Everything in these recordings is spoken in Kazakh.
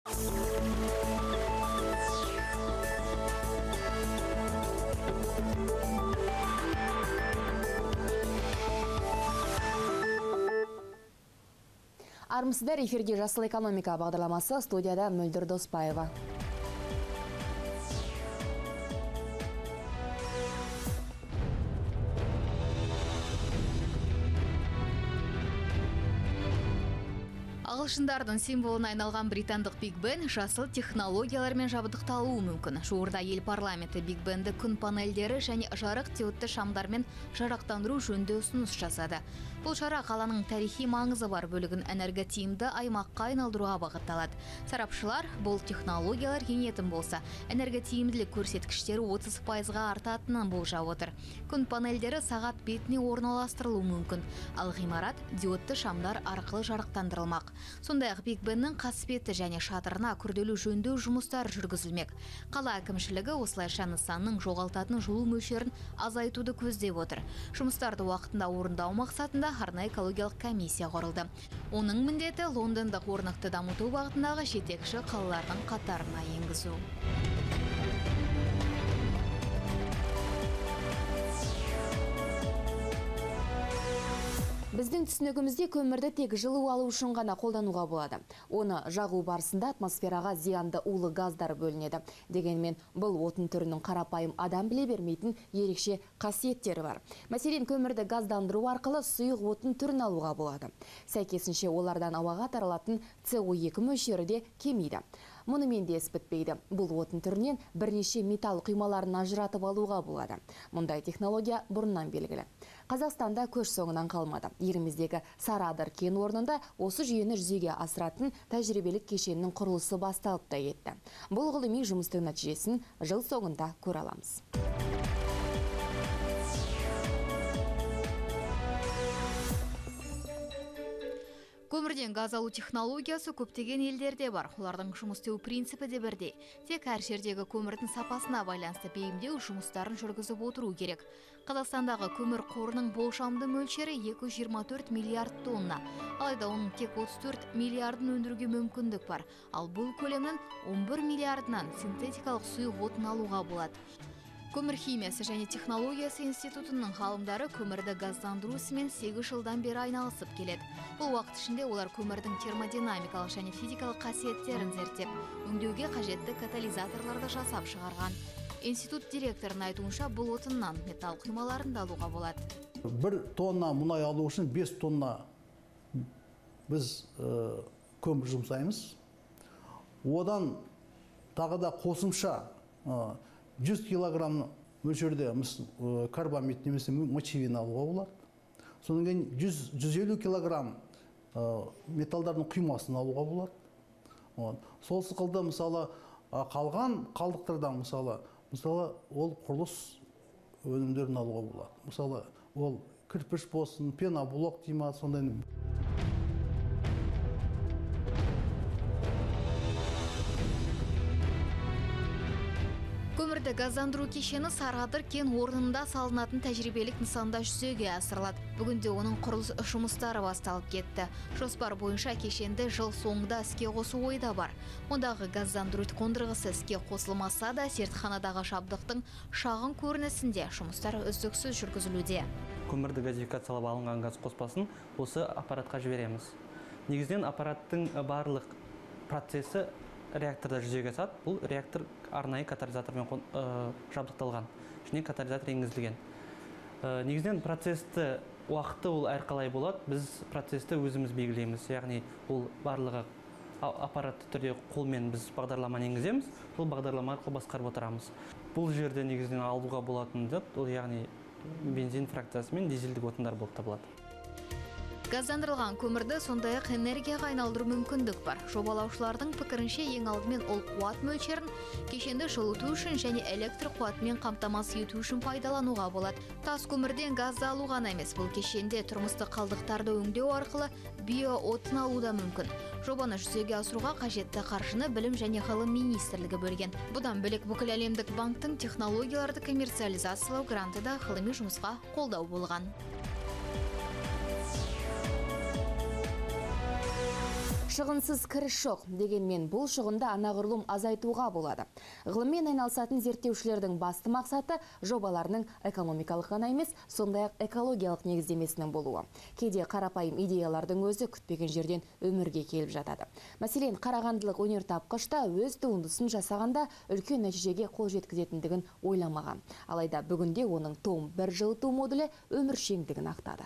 Армысыздар, эфирде Жасыл экономика бағдарламасы, студияда Мөлдір Доспаева. Ағылшындардың символына айналған британдық Биг Бен жасыл технологиялармен жабдықталуы мүмкін. Жуырда ел парламенті Биг Бенді күн панельдері және жарық диодты шамдармен жарақтандыру жөнінде ұсыныс жасады. Бұл шара қаланың тарихи маңызы бар бөлігін энерготиімді аймаққа айналдыруға бағытталады. Сарапшылар, бұл технологиялар енетін болса, энерготиімділік көрсеткіштері 30%-ға артатынын болжап отыр. Күн панельдері сағат бетіне орналастырылуы мүмкін, ал ғимарат диодты шамдар арқылы жарықтандырылмақ. Сондай-ақ Биг Беннің қасбеті және шатырына күрделі жөндеу жұмыстары жүргізілмек. Қала әкімшілігі осылайша нысанның жоғалтатын жылу мөлшерін азайтуды көздеп отыр. Жұмыстарды уақытында орындау мақсатында арнайы экологиялық комиссия құрылды. Оның міндеті Лондондық орнықты дамыту бағытындағы жетекші қалалардың қатарына енгізу. Біздің түсінігімізде көмірді тек жылу алу үшін ғана қолдануға болады. Оны жағу барысында атмосфераға зиянды улы газдар бөлінеді. Дегенмен бұл отын түрінің қарапайым адам біле бермейтін ерекше қасиеттері бар. Мәселен, көмірді газдандыру арқылы сұйық отын түрін алуға болады. Сәйкесінше олардан ауаға таралатын CO2 мөлшері де кемейді. Мұнымен де іс бітпейді. Бұл отын түрінен бірнеше металл құймаларын ажыратып алуға болады. Мұндай технология бұрыннан белгілі. Қазақстанда көш соңынан қалмады. Еліміздегі Сарыадыр кен орнында осы жүйені жүзеге асыратын тәжірибелік кешеннің құрылысы басталып та кетті. Бұл ғылыми жұмыстың нәтижесін жыл соңында көре аламыз. Көмірден газ алу технологиясы көптеген елдерде бар. Олардың жұмыс істеу принципі де бірдей. Тек әр жердегі көмірдің сапасына байланысты бейімдеу жұмыстарын жүргізіп отыру керек. Қазақстандағы көмір қорының болжамды мөлшері 224 миллиард тонна. Алайда оның тек 34 миллиардын өндіруге мүмкіндік бар. Ал бұл көлемнің 11 миллиардынан синтетикалық сұйық отын алуға болады. Көмір химиясы және технологиясы институтының ғалымдары көмірді газдандыру ісімен 8 жылдан бері айналысып келеді. Бұл уақыт ішінде олар көмірдің термодинамикалық және физикалық қасиеттерін зерттеп, өңдеуге қажетті катализаторларды жасап шығарған. Институт директорының айтуынша, бұл отыннан металл құймаларын да алуға болады. 1 тонна мұнай алу үшін 5 тонна біз көмір жұмсаймыз. Одан тағы да қосымша 100 килограмм мөлшерде карбамид немесе мочевин алуға болады. Содан кейін 150 килограмм металдардың құймасын алуға болады. Сол сықылды мысалы қалған қалдықтардан мысалы ол құрылыс өнімдерін алуға болады. Мысалы ол кірпіш болсын, пеноблок дейма, сондай. Көмірді газдандыру кешені Сарыадыр кен орнында салынатын тәжірибелік нысанда жүзеге асырылады. Бүгінде оның құрылыс жұмыстары басталып кетті. Жоспар бойынша кешенді жыл соңында іске қосу ойда бар. Ондағы газдандыру қондырғысы іске қосылмаса да, зертханадағы жабдықтың шағын көрінісінде жұмыстар үздіксіз жүргізілуде. Көмірді газификациялап алынған газ қоспасын осы аппаратқа жібереміз. Негізінен аппараттың барлық процесі реакторда жүзеге асады. Бұл реактор арнайы катализатормен жабдықталған. Ішіне катализатор енгізілген. Негізінен процесті уақыты ол әрқалай болады. Біз процесті өзіміз белгілейміз. Яғни ол барлығы аппаратты түрде қолмен біз бағдарламаны енгіземіз. Сол бағдарлама арқылы басқарып отырамыз. Бұл жерде негізінен алуға болатын зат, ол яғни бензин фракциясы мен дизельдік отындар болып табылады. Газдандырылған көмірді сондай-ақ энергияға айналдыру мүмкіндік бар. Жобалаушылардың пікірінше ең алдымен ол қуат мөлшерін кешенді жылыту үшін және электр қуатымен қамтамасыз ету үшін пайдалануға болады. Тас көмірден газды алу ғана емес, бұл кешенде тұрмыстық қалдықтарды өңдеу арқылы биоотын алуда мүмкін. Жобаны жүзеге асыруға қажетті қаржыны Білім және ғылым министрлігі бөлген. Бұдан бөлек бүкіл әлемдік банктың технологияларды коммерциализациялау гранты да ғылыми жұмысқа қолдау болған. шығынсыз кіріс жоқ, дегенмен бұл шығынды анағұрлым азайтуға болады. Ғылыммен айналысатын зерттеушілердің басты мақсаты жобаларының экономикалық ғана емес, сондай-ақ экологиялық негіздемесінің болуы. Кейде қарапайым идеялардың өзі күтпеген жерден өмірге келіп жатады. Мәселен, қарағандылық өнертапқышта өз туындысын жасағанда үлкен нәтижеге қол жеткізетіндігін ойламаған. Алайда бүгінде оның том 1 жылыту модулі өміршеңдігін ақтады.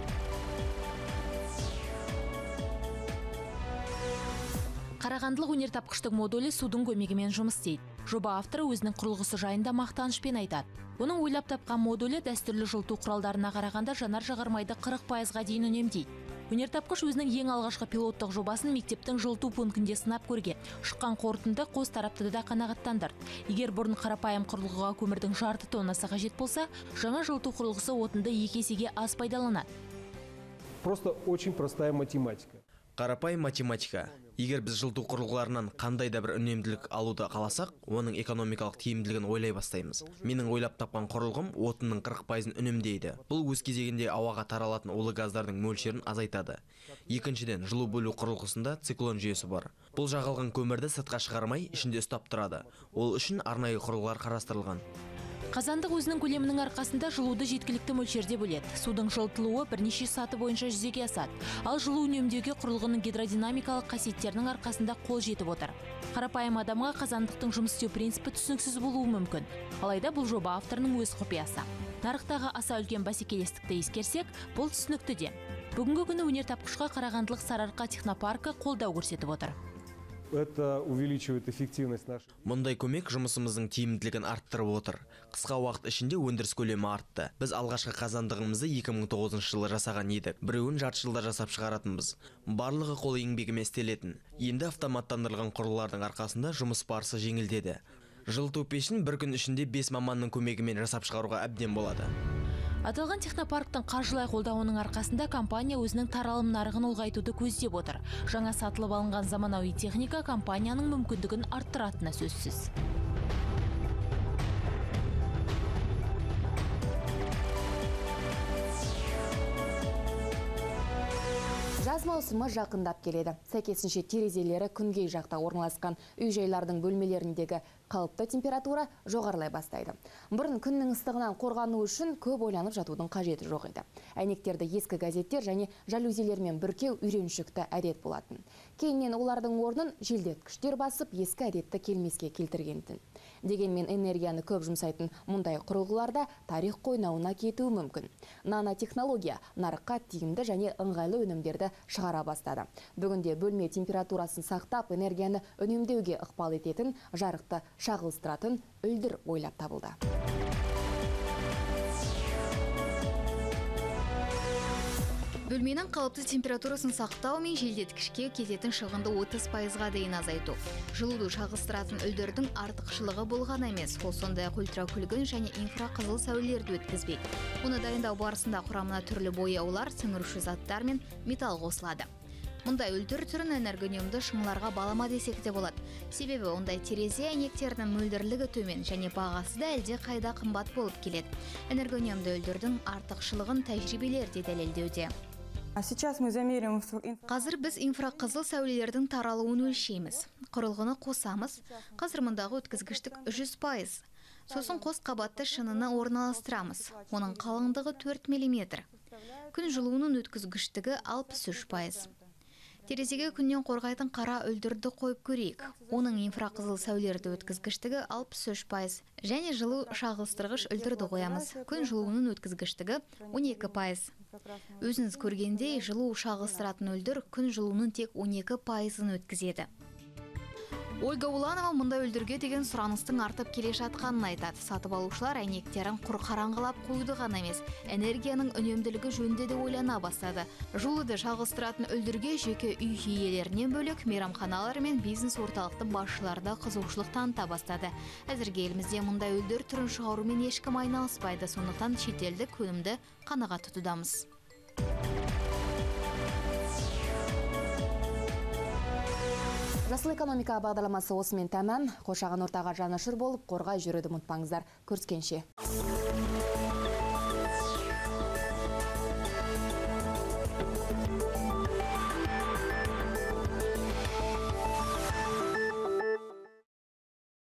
Қарағандылық өнертапқыштық модулі судың көмегімен жұмыс істейді. Жоба авторы өзінің құрылғысы жайында мақтанышпен айтады. Оның ойлап тапқан модулі дәстүрлі жылыту құралдарына қарағанда жанар-жағармайды 40%-ға дейін үнемдейді. Өнертапқыш өзінің ең алғашқы пилоттық жобасын мектептің жылыту пунктінде сынап көрген. Шыққан қорытынды қос тарапты да қанағаттандырды. Егер бұрын қарапайым құрылғыға көмірдің жарты тоннасы қажет болса, жаңа жылыту құрылғысы отынды 2 есеге аз пайдаланады. Просто очень простая математика. Қарапайым математика. Егер біз жылыту құрылғыларынан қандай да бір үнемділік алуды қаласақ, оның экономикалық тиімділігін ойлай бастаймыз. Менің ойлап тапқан құрылғым отынның 40%-ын үнемдейді. Бұл өз кезегінде ауаға таралатын улы газдардың мөлшерін азайтады. Екіншіден, жылу бөлу құрылғысында циклон жүйесі бар. Бұл жағылған көмірді сыртқа шығармай, ішінде ұстап тұрады. Ол үшін арнайы құрылғылар қарастырылған. Қазандық өзінің көлемінің арқасында жылуды жеткілікті мөлшерде бөледі. Судың жылытылуы бірнеше саты бойынша жүзеге асады. Ал жылу үнемдеуге құрылғының гидродинамикалық қасиеттерінің арқасында қол жетіп отыр. Қарапайым адамға қазандықтың жұмыс істеу принципі түсініксіз болуы мүмкін. Алайда бұл жоба авторының өз құпиясы. Нарықтағы аса үлкен бәсекелестікті ескерсек, бұл түсінікті де. Бүгінгі күні өнертапқышқа қарағандылық Сарыарқа технопаркі қолдау көрсетіп отыр. Это увеличивает эффективность нашей. Мұндай көмек жұмысымыздың тиімділігін арттырып отыр. Қысқа уақыт ішінде өндіріс көлемі артты. Біз алғашқы қазандығымызды 2009 жылы жасаған едік. Біреуін жарты жылда жасап шығаратынбыз. Барлығы қол еңбегімен істелетін. Енді автоматтандырылған құрылғылардың арқасында жұмыс барысы жеңілдеді. Жылыту пешін бір күн ішінде 5 маманның көмегімен жасап шығаруға әбден болады. Аталған технопарктың қаржылай қолдауының арқасында компания өзінің таралым нарығын ұлғайтуды көздеп отыр. Жаңа сатылып алынған заманауи техника компанияның мүмкіндігін арттыратыны сөзсіз. Жаз маусымы жақындап келеді. Сәйкесінше терезелері күнгей жақта орналасқан үй-жайлардың бөлмелеріндегі қалыпты температура жоғарылай бастайды. Бұрын күннің ыстығынан қорғану үшін көп ойланып жатудың қажеті жоқ еді. Әйнектерді ескі газеттер және жалюзилермен бүркеу үйреншікті әдет болатын. Кейіннен олардың орнын желдеткіштер басып, ескі әдетті келмеске келтіргентін. Дегенмен энергияны көп жұмсайтын мұндай құрылғыларда тарих қойнауына кетуі мүмкін. Нанотехнология нарыққа тиімді және ыңғайлы өнімдерді шығара бастады. Бүгінде бөлме температурасын сақтап, энергияны үнемдеуге ықпал ететін, жарықты шағылыстыратын үлдір ойлап табылды. Бөлменің қалыпты температурасын сақтау мен желдеткішке кететін шығынды 30%-ға дейін азайту. Жылуды шағылыстыратын үлдірдің артықшылығы болған емес, ол сондай-ақ ультракүлгін және инфрақызыл сәулелерді өткізбейді. Оны дайындау барысында құрамына түрлі бояулар, сіңіруші заттар мен металл қосылады. Мұндай үлдір түрін энергоүнемді шыңларға балама десек те болады. Себебі ондай терезе әйнектерінің мөлдірлігі төмен және бағасы да әлде қайда қымбат болып келеді. Энергоүнемді үлдірдің артықшылығын тәжірибелерде дәлелдеуде. Қазір біз инфрақызыл сәулелердің таралуын өлшейміз. Құрылғыны қосамыз. Қазір мұндағы өткізгіштік 100%. Сосын қос қабатты шыныны орналастырамыз. Оның қалыңдығы 4 мм. Күн жылуының өткізгіштігі 63%. Терезеге күннен қорғайтын қара үлдірді қойып көрейік. Оның инфрақызыл сәулелерді өткізгіштігі 63%. Және жылу шағылыстырғыш үлдірді қоямыз. Күн жылуының өткізгіштігі 12%. Өзіңіз көргендей, жылу шағылыстыратын үлдір күн жылуының тек 12%-ын өткізеді. Ольга Уланова мұндай үлдірге деген сұраныстың артып келе жатқанын айтады. Сатып алушылар әйнектерін құр қараңғылап қойды ғана емес, энергияның үнемділігі жөнінде де ойлана бастады. Жылуды шағылыстыратын үлдірге жеке үй иелерінен бөлек мейрамханалар мен бизнес орталықтың басшылары да қызығушылық таныта бастады. Әзірге елімізде мұндай үлдір түрін шығарумен ешкім айналыспайды, сондықтан шетелдік өнімді қанағат тұтудамыз. Жасыл экономика бағдарламасы осымен тәмам. Қоршаған ортаға жанашыр болып, қорғай жүруді ұмытпаңыздар. Көріскенше.